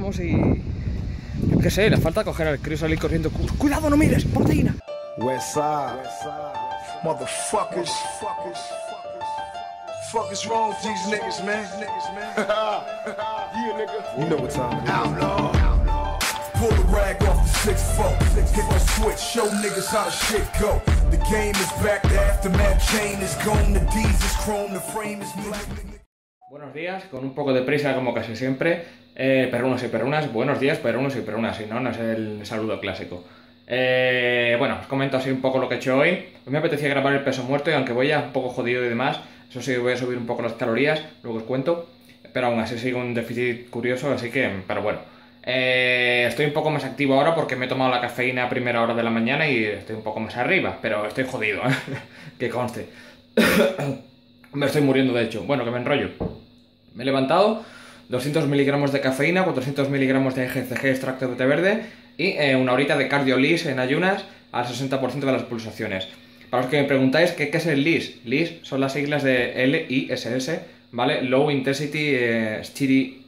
vamos y... Yo qué sé, le falta coger al Chris, salir corriendo. ¡Cuidado, no mires! ¡Proteína! Westside, motherfuckers. Fuck is wrong with these niggas, man? Yeah, nigga. You know what time it is. Outlaw. Pull the rag off the 6-4. Hit the switch, show niggas how the shit go. The game is back, the aftermath chain is gone. The D's is chrome, the frame is black. Buenos días, con un poco de prisa como casi siempre. Perrunos y perrunas, buenos días, perrunos y perrunas. Si no, no es el saludo clásico. Bueno, os comento así un poco lo que he hecho hoy. Hoy me apetecía grabar el peso muerto y aunque voy ya un poco jodido y demás, eso sí, voy a subir un poco las calorías, luego os cuento. Pero aún así sigo un déficit curioso, así que, pero bueno. Estoy un poco más activo ahora porque me he tomado la cafeína a primera hora de la mañana y estoy un poco más arriba, pero estoy jodido, que conste. Me estoy muriendo de hecho. Bueno, que me enrollo. Me he levantado, 200 miligramos de cafeína, 400 miligramos de GCG extracto de té verde y una horita de cardio LIS en ayunas al 60% de las pulsaciones. Para los que me preguntáis ¿qué es el LIS? LIS son las siglas de LISS, ¿vale? Low Intensity Steady...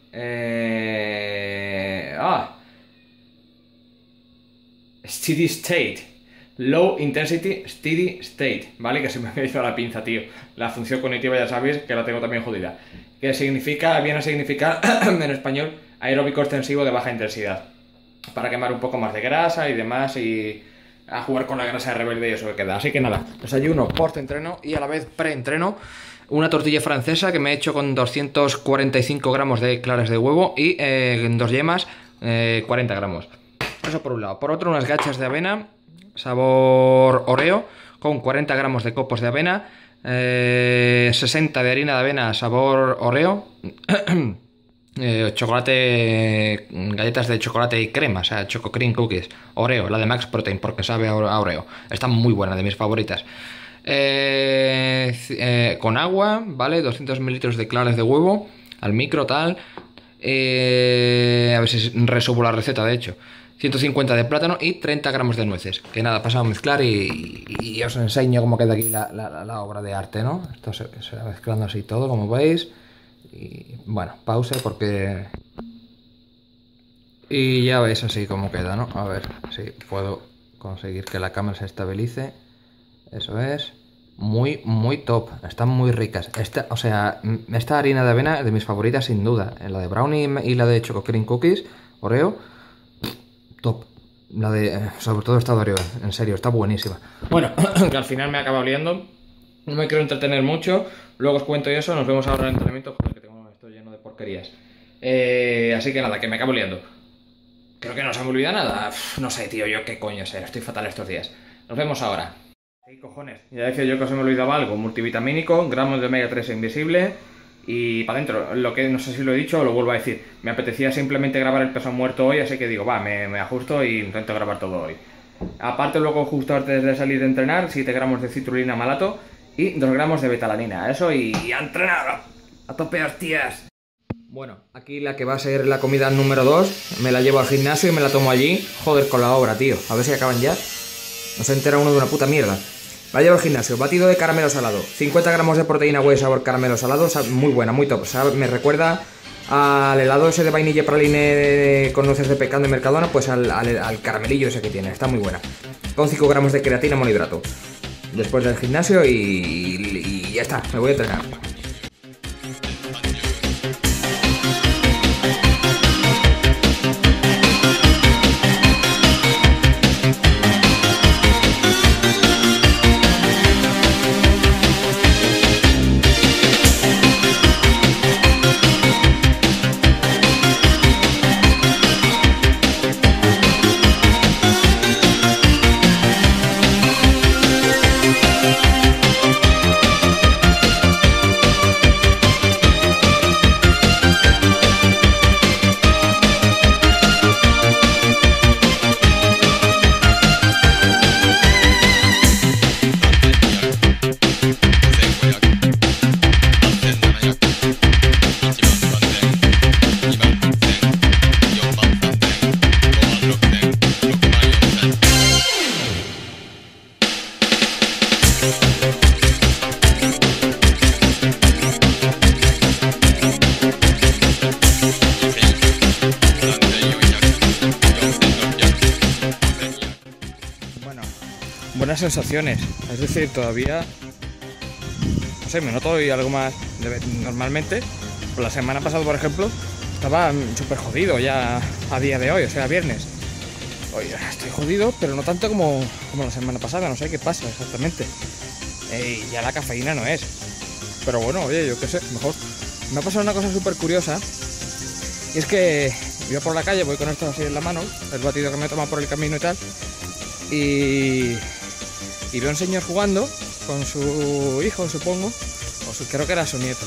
Steady State. Low Intensity Steady State, ¿vale? Que se me ha ido la pinza, tío. La función cognitiva ya sabéis que la tengo también jodida. Que significa, viene a significar en español aeróbico extensivo de baja intensidad. Para quemar un poco más de grasa y demás y a jugar con la grasa rebelde y eso que queda. Así que nada, desayuno post-entreno y a la vez pre-entreno. Una tortilla francesa que me he hecho con 245 gramos de claras de huevo y 2 yemas, 40 gramos. Eso por un lado. Por otro, unas gachas de avena, sabor Oreo, con 40 gramos de copos de avena, 60 de harina de avena, sabor Oreo, chocolate, galletas de chocolate y crema, o sea, Choco Cream Cookies, Oreo, la de Max Protein, porque sabe a Oreo. Está muy buena, de mis favoritas. Con agua, ¿vale? 200 mililitros de claras de huevo al micro, tal. A ver si resubo la receta, de hecho. 150 de plátano y 30 gramos de nueces. Que nada, pasamos a mezclar y os enseño cómo queda aquí la obra de arte, ¿no? Esto se va mezclando así todo, como veis. Y bueno, pause porque... Y ya veis así cómo queda, ¿no? A ver si puedo conseguir que la cámara se estabilice. Eso es. Muy, muy top. Están muy ricas. O sea, esta harina de avena es de mis favoritas sin duda. La de brownie y la de Choco Cream Cookies, Oreo, top. La de... sobre todo esta de Oreo, en serio, está buenísima. Bueno, que al final me acaba liando. No me quiero entretener mucho. Luego os cuento eso. Nos vemos ahora en el entrenamiento. Joder, que tengo esto lleno de porquerías. Así que nada, que me acabo liando. Creo que no se me olvida nada. No sé, tío, yo qué coño sé. Estoy fatal estos días. Nos vemos ahora. Sí, cojones, ya decía yo que se me olvidaba algo. Multivitamínico, gramos de omega 3 invisible y para adentro. Lo que no sé si lo he dicho o lo vuelvo a decir. Me apetecía simplemente grabar el peso muerto hoy, así que digo, va, me ajusto y intento grabar todo hoy. Aparte luego justo antes de salir de entrenar, 7 gramos de citrulina malato y 2 gramos de betalanina. Eso y a entrenar. A tope, hostias. Bueno, aquí la que va a ser la comida número 2. Me la llevo al gimnasio y me la tomo allí. Joder con la obra, tío. A ver si acaban ya. No se entera uno de una puta mierda. La llevo al gimnasio, batido de caramelo salado, 50 gramos de proteína whey sabor caramelo salado, muy buena, muy top. Me recuerda al helado ese de vainilla praline con nueces de pecan de Mercadona, pues al caramelillo ese que tiene, está muy buena. Con 5 gramos de creatina monohidrato. Después del gimnasio y ya está, me voy a entrenar. buenas sensaciones. Es decir, todavía, no sé, me noto hoy algo más normalmente. Por la semana pasada, por ejemplo, estaba súper jodido ya a día de hoy, o sea, viernes. Hoy estoy jodido, pero no tanto como la semana pasada, no sé qué pasa exactamente. Ya la cafeína no es. Pero bueno, oye, yo qué sé, mejor. Me ha pasado una cosa súper curiosa. Y es que yo por la calle voy con esto así en la mano, el batido que me he tomado por el camino y tal. Y veo un señor jugando con su hijo, supongo. Creo que era su nieto.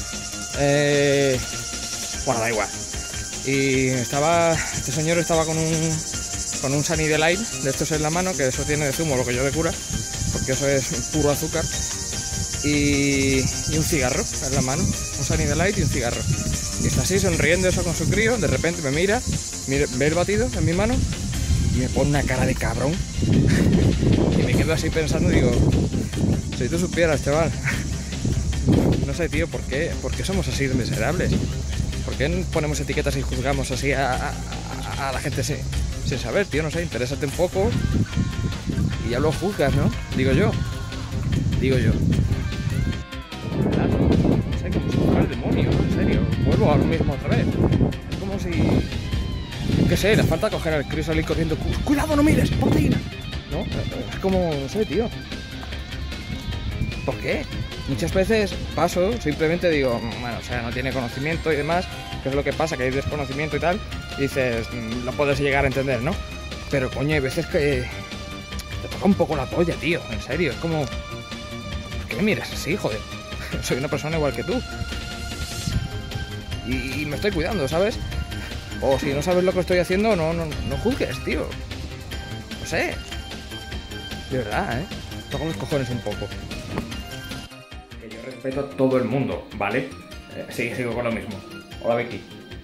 Bueno, da igual. Y este señor estaba con un Sunny Delight de estos en la mano, que eso tiene de zumo lo que yo de cura, porque eso es puro azúcar. Y un cigarro en la mano, un Sunny Delight y un cigarro. Y está así sonriendo eso con su crío, de repente me mira, ve el batido en mi mano y me pone una cara de cabrón. Y me quedo así pensando, digo, si tú supieras, chaval. No sé, tío, ¿por qué somos así de miserables? ¿Por qué ponemos etiquetas y juzgamos así a la gente sin saber, tío? No sé, interésate un poco y ya lo juzgas, ¿no? Digo yo. ¿Verdad? No sé, como si fuera el demonio, en serio. Vuelvo a lo mismo otra vez. Es como si... qué sé, le falta coger al crío y salir corriendo. ¡Cuidado, no mires! ¡Proteína! ¿No? Es como... no sé, tío. ¿Por qué? Muchas veces paso, simplemente digo, bueno, o sea, no tiene conocimiento y demás, que es lo que pasa, que hay desconocimiento y tal, y dices, lo puedes llegar a entender, ¿no? Pero coño, hay veces que te toca un poco la polla, tío, en serio, es como, ¿por qué me miras así, joder? Soy una persona igual que tú. Y me estoy cuidando, ¿sabes? O si no sabes lo que estoy haciendo, no juzgues, tío. No sé. De verdad, toco los cojones un poco. Respeto a todo el mundo, ¿vale? Sigo con lo mismo. Hola, Becky.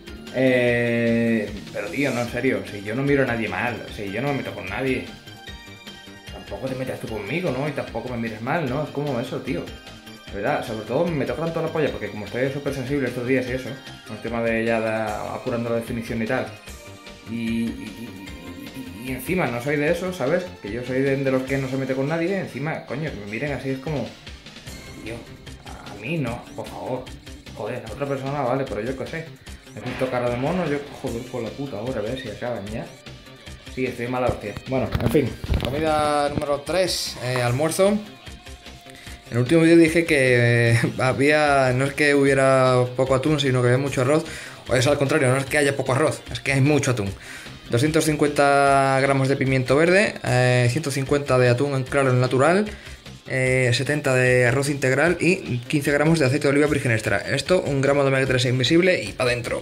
Pero tío, no, en serio, si yo no miro a nadie mal, si yo no me meto con nadie, tampoco te metas tú conmigo, ¿no? Y tampoco me mires mal, ¿no? Es como eso, tío. ¿Verdad? Sobre todo me toca tanto la polla, porque como estoy súper sensible estos días y eso, con el tema de ya apurando la definición y tal, y encima no soy de eso, ¿sabes? Que yo soy de los que no se mete con nadie, encima, coño, que me miren así es como... tío... a mí no, por favor. Joder, a otra persona vale, pero yo qué sé. Necesito cara de mono, yo joder por la puta hora, a ver si acaban ya. Sí, estoy mala hostia. Bueno, en fin. Comida número 3, almuerzo. En el último vídeo dije que había... no es que hubiera poco atún, sino que había mucho arroz. O es al contrario, no es que haya poco arroz, es que hay mucho atún. 250 gramos de pimiento verde, 150 de atún claro natural, 70 de arroz integral y 15 gramos de aceite de oliva virgen extra. Esto, 1 gramo de omega 3 invisible y para adentro.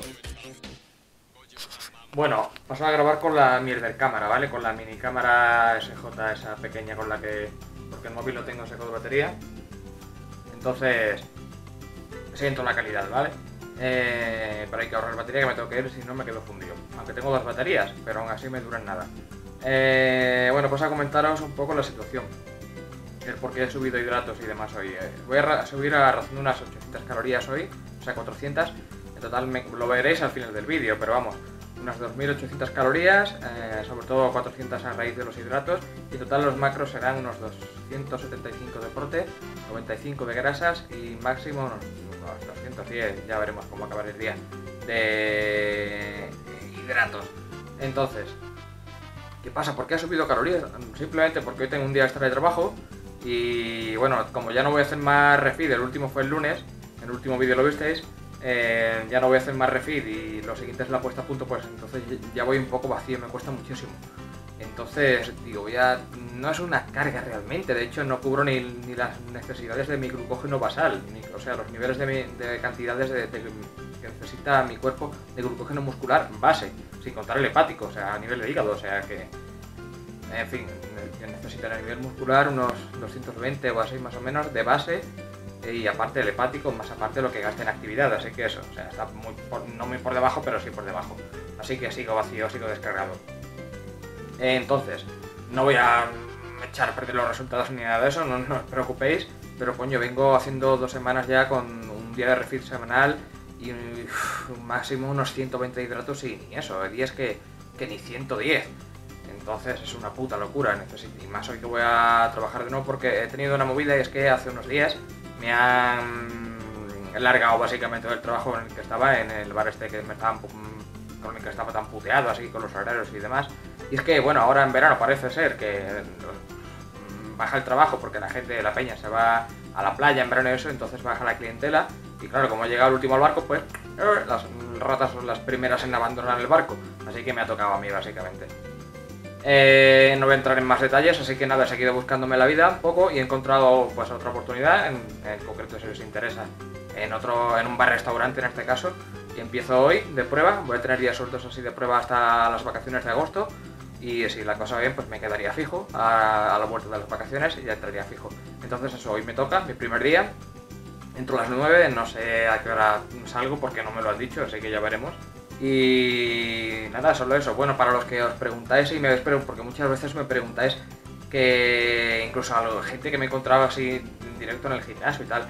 Bueno, paso a grabar con la mierder cámara, ¿vale? Con la mini cámara SJ, esa pequeña con la que... porque el móvil lo tengo seco de batería. Entonces, siento la calidad, ¿vale? Pero hay que ahorrar batería, que me tengo que ir, si no me quedo fundido. Aunque tengo 2 baterías, pero aún así me duran nada. Bueno, pues a comentaros un poco la situación. El por qué he subido hidratos y demás hoy. Voy a subir a razón de unas 800 calorías hoy, o sea 400. En total lo veréis al final del vídeo, pero vamos, unas 2800 calorías, sobre todo 400 a raíz de los hidratos. Y en total los macros serán unos 275 de prote, 95 de grasas y máximo unos 210, ya veremos cómo acabar el día, de hidratos. Entonces, ¿qué pasa? ¿Por qué he subido calorías? Simplemente porque hoy tengo un día extra de trabajo. Y bueno, como ya no voy a hacer más refeed, el último fue el lunes, el último vídeo lo visteis, ya no voy a hacer más refeed y lo siguiente es la puesta a punto, pues entonces ya voy un poco vacío, me cuesta muchísimo. Entonces, digo, no es una carga realmente, de hecho no cubro ni las necesidades de mi glucógeno basal, o sea, los niveles de cantidades que necesita mi cuerpo de glucógeno muscular base, sin contar el hepático, o sea, a nivel de hígado, o sea que... en fin, yo necesito a nivel muscular unos 220 o así más o menos de base, y aparte el hepático, más aparte lo que gaste en actividad, así que eso, o sea, está no muy por debajo, pero sí por debajo. Así que sigo vacío, sigo descargado. Entonces, no voy a echar a perder los resultados ni nada de eso, no os preocupéis, pero coño, vengo haciendo 2 semanas ya con un día de refeed semanal y máximo unos 120 hidratos y ni eso, días que ni 110. Entonces es una puta locura, y más hoy que voy a trabajar de nuevo porque he tenido una movida y es que hace unos días me han largado básicamente del trabajo en el que estaba, en el bar este que me estaba con el que estaba tan puteado, así con los horarios y demás. Y es que, bueno, ahora en verano parece ser que baja el trabajo porque la gente de la peña se va a la playa en verano y eso, entonces baja la clientela. Y claro, como he llegado el último al barco, pues las ratas son las primeras en abandonar el barco. Así que me ha tocado a mí, básicamente. No voy a entrar en más detalles, así que nada, he seguido buscándome la vida un poco y he encontrado pues otra oportunidad, en concreto si os interesa, en un bar-restaurante en este caso, y empiezo hoy de prueba. Voy a tener días sueltos así de prueba hasta las vacaciones de agosto, y si la cosa va bien pues me quedaría fijo a la vuelta de las vacaciones y ya entraría fijo. Entonces eso, hoy me toca, mi primer día, entro a las 9, no sé a qué hora salgo porque no me lo han dicho, así que ya veremos. Y nada, solo eso. Bueno, para los que os preguntáis y me espero, porque muchas veces me preguntáis que incluso a la gente que me he encontrado así en directo en el gimnasio y tal,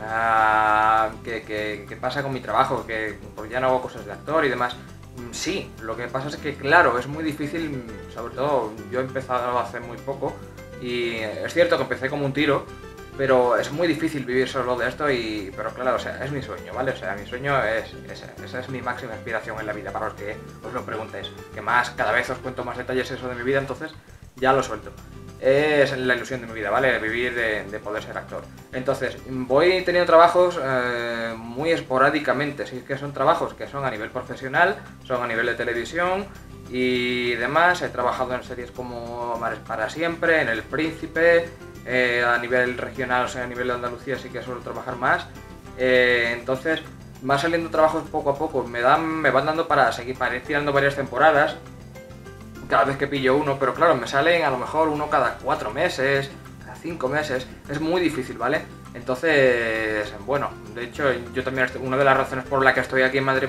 ¿qué pasa con mi trabajo? Que pues ya no hago cosas de actor y demás. Sí, lo que pasa es que claro, es muy difícil, sobre todo yo he empezado hace muy poco y es cierto que empecé como un tiro, pero es muy difícil vivir solo de esto pero claro, o sea, es mi sueño, ¿vale? O sea, mi sueño esa es mi máxima inspiración en la vida, para los que os lo preguntéis. Que más, cada vez os cuento más detalles eso de mi vida, entonces ya lo suelto. Es la ilusión de mi vida, ¿vale? Vivir de poder ser actor. Entonces, voy teniendo trabajos muy esporádicamente, sí que son trabajos que son a nivel profesional, son a nivel de televisión y demás. He trabajado en series como Mares para Siempre, en El Príncipe. A nivel regional, o sea, a nivel de Andalucía sí que suelo trabajar más. Entonces van saliendo trabajos poco a poco, me van dando para ir tirando varias temporadas cada vez que pillo uno, pero claro, me salen a lo mejor uno cada 4 meses, cada 5 meses, es muy difícil, ¿vale? Entonces, bueno, de hecho yo también, una de las razones por las que estoy aquí en Madrid,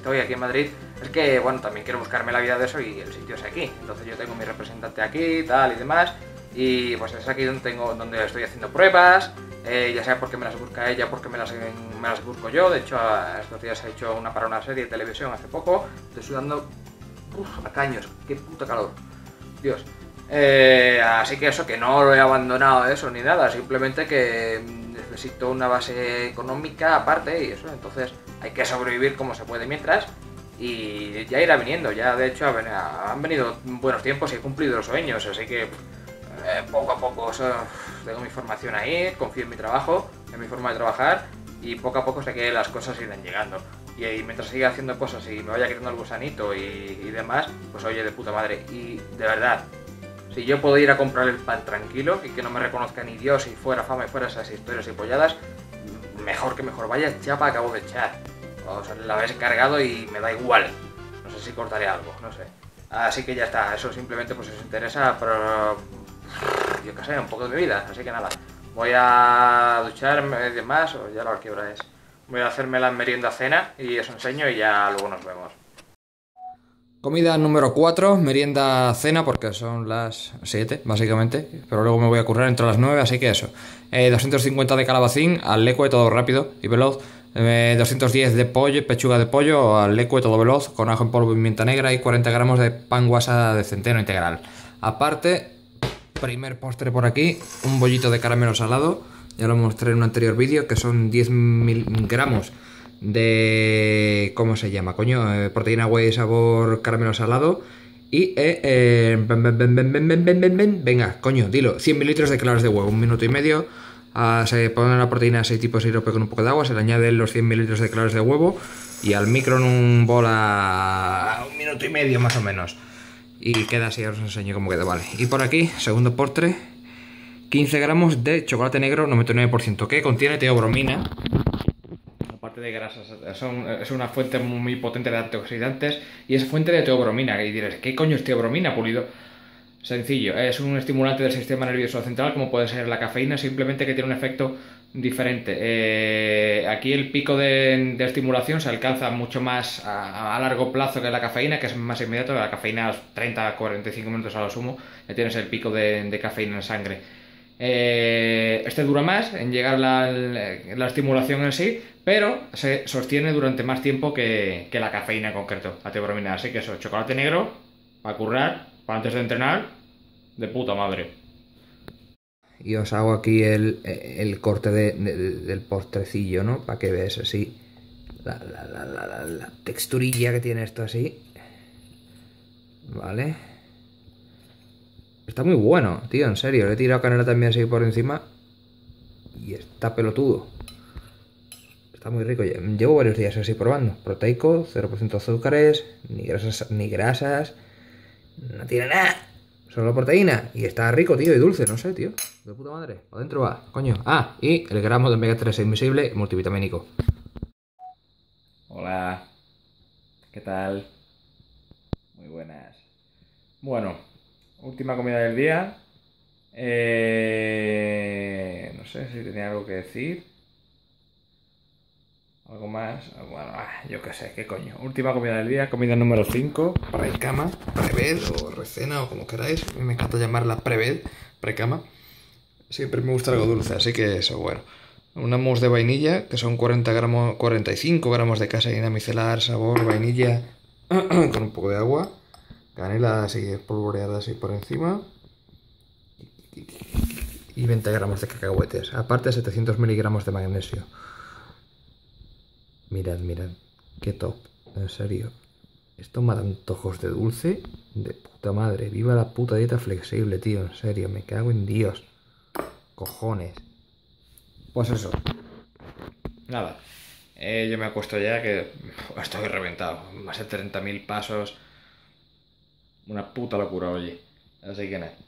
es que, bueno, también quiero buscarme la vida de eso y el sitio es aquí. Entonces yo tengo mi representante aquí, tal y demás. Y pues es aquí donde estoy haciendo pruebas, ya sea porque me las busca ella, porque me las busco yo. De hecho, estos días he hecho una para una serie de televisión hace poco. Estoy sudando a caños, qué puta calor, Dios. Así que eso, que no lo he abandonado eso ni nada, simplemente que necesito una base económica aparte y eso, entonces hay que sobrevivir como se puede mientras. Y ya irá viniendo, ya de hecho han venido buenos tiempos y he cumplido los sueños, así que poco a poco tengo mi formación ahí, confío en mi trabajo, en mi forma de trabajar y poco a poco sé que las cosas irán llegando. Y mientras siga haciendo cosas y me vaya quitando el gusanito y demás, pues oye, de puta madre. Y de verdad, si yo puedo ir a comprar el pan tranquilo y que no me reconozca ni Dios y fuera fama y fuera esas historias y polladas, mejor que mejor. Vaya chapa acabo de echar. O sea, la habéis cargado y me da igual. No sé si cortaré algo, no sé. Así que ya está, eso simplemente pues si os interesa, pero yo qué sé, un poco de mi vida, así que nada. Voy a ducharme y demás, o ya lo que hora es. Voy a hacerme la merienda cena y os enseño y ya luego nos vemos. Comida número 4, merienda cena, porque son las 7, básicamente. Pero luego me voy a currar entre las 9, así que eso. 250 de calabacín, al lecue, todo rápido y veloz. 210 de pollo, pechuga de pollo, al lecue, todo veloz, con ajo en polvo y pimienta negra. Y 40 gramos de pan guasa de centeno integral. Aparte, primer postre por aquí, un bollito de caramelo salado. Ya lo mostré en un anterior vídeo, que son 10 gramos de... ¿cómo se llama, coño? Proteína whey sabor caramelo salado. Y... venga, coño, dilo. 100 mililitros de claras de huevo, 1 minuto y medio. Se pone la proteína a 6 tipos de sirope con un poco de agua. Se le añaden los 100 mililitros de claras de huevo. Y al micro en un bol a 1 minuto y medio más o menos. Y queda así, ahora os enseño cómo queda, vale. Y por aquí, segundo postre. 15 gramos de chocolate negro 99% que contiene teobromina, aparte de grasas. Es una fuente muy potente de antioxidantes y es fuente de teobromina. Y diréis, ¿qué coño es teobromina, Pulido? Sencillo, es un estimulante del sistema nervioso central, como puede ser la cafeína, simplemente que tiene un efecto diferente. Aquí el pico de estimulación se alcanza mucho más a largo plazo que la cafeína, que es más inmediato. La cafeína a 30-45 minutos a lo sumo ya tienes el pico de cafeína en sangre. Este dura más en llegar la estimulación en sí, pero se sostiene durante más tiempo que la cafeína en concreto, la teobromina. Así que eso, chocolate negro, para currar, para antes de entrenar, de puta madre. Y os hago aquí el corte del postrecillo, ¿no? Para que veáis así la texturilla que tiene esto así. Vale. Está muy bueno, tío, en serio. Le he tirado canela también así por encima. Y está pelotudo. Está muy rico. Llevo varios días así probando. Proteico, 0% azúcares, ni grasas. No tiene nada. Solo proteína. Y está rico, tío, y dulce, no sé, tío. De puta madre. Adentro va, coño. Ah, y el gramo de omega 3 invisible multivitamínico. Hola. ¿Qué tal? Muy buenas. Bueno, última comida del día. No sé si tenía algo que decir. ¿Algo más? Bueno, yo qué sé, qué coño. Última comida del día, comida número 5. Precama, preved o recena o como queráis. A mí me encanta llamarla preved, precama. Siempre me gusta algo dulce, así que eso, bueno. Una mousse de vainilla, que son 45 gramos de caseína micelar, sabor, vainilla, con un poco de agua. Canela así espolvoreada así por encima. Y 20 gramos de cacahuetes. Aparte 700 miligramos de magnesio. Mirad, mirad. Qué top. En serio. Esto me da antojos de dulce. De puta madre. Viva la puta dieta flexible, tío. En serio. Me cago en Dios. Cojones. Pues eso. Nada. Yo me acuesto ya que estoy reventado. Más de 30.000 pasos. Una puta locura, oye. Así que nada.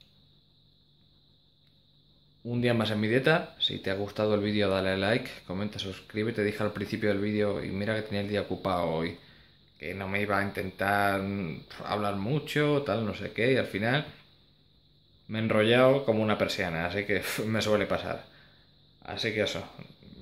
Un día más en mi dieta. Si te ha gustado el vídeo, dale like, comenta, suscríbete. Dije al principio del vídeo, y mira que tenía el día ocupado hoy, que no me iba a intentar hablar mucho, tal, no sé qué, y al final me he enrollado como una persiana, así que me suele pasar. Así que eso.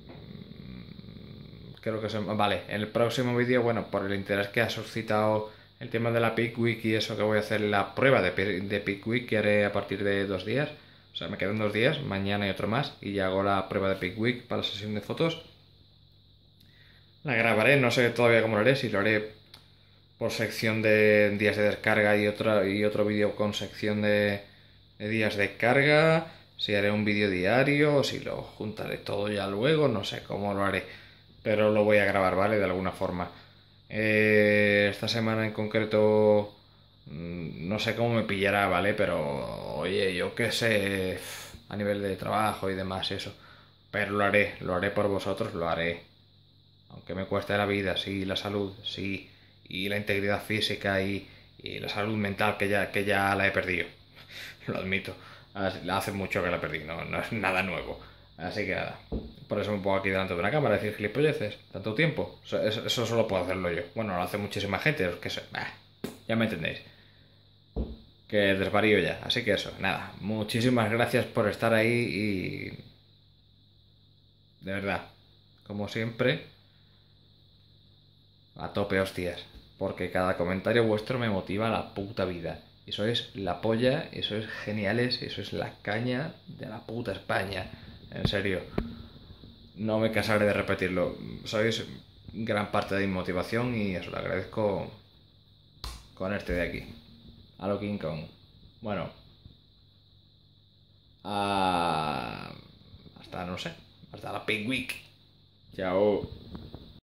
Creo que vale, en el próximo vídeo, bueno, por el interés que ha suscitado el tema de la Peak Week y eso, que voy a hacer la prueba de Peak Week que haré a partir de 2 días. O sea, me quedan 2 días, mañana y otro más, y ya hago la prueba de Peak Week para la sesión de fotos. La grabaré, no sé todavía cómo lo haré, si lo haré por sección de días de descarga y otro vídeo con sección de días de carga, si haré un vídeo diario, o si lo juntaré todo ya luego, no sé cómo lo haré, pero lo voy a grabar, ¿vale? De alguna forma. Esta semana en concreto no sé cómo me pillará, ¿vale? Pero oye, yo qué sé, a nivel de trabajo y demás eso, pero lo haré por vosotros, lo haré. Aunque me cueste la vida, sí, la salud, sí, y la integridad física y la salud mental que ya la he perdido. Lo admito. Hace mucho que la perdí, no es nada nuevo. Así que nada. Por eso me pongo aquí delante de una cámara a decir gilipolleces. ¿Tanto tiempo? Eso solo puedo hacerlo yo. Bueno, lo hace muchísima gente, que sé. Ya me entendéis. Que desvarío ya. Así que eso, nada. Muchísimas gracias por estar ahí y... De verdad. Como siempre... A tope, hostias. Porque cada comentario vuestro me motiva la puta vida. Y sois la polla, y sois geniales, y sois la caña de la puta España. En serio. No me cansaré de repetirlo. Sois gran parte de mi motivación y os lo agradezco con este de aquí. A lo King Kong. Bueno. Hasta no sé. Hasta la Peak Week. Chao.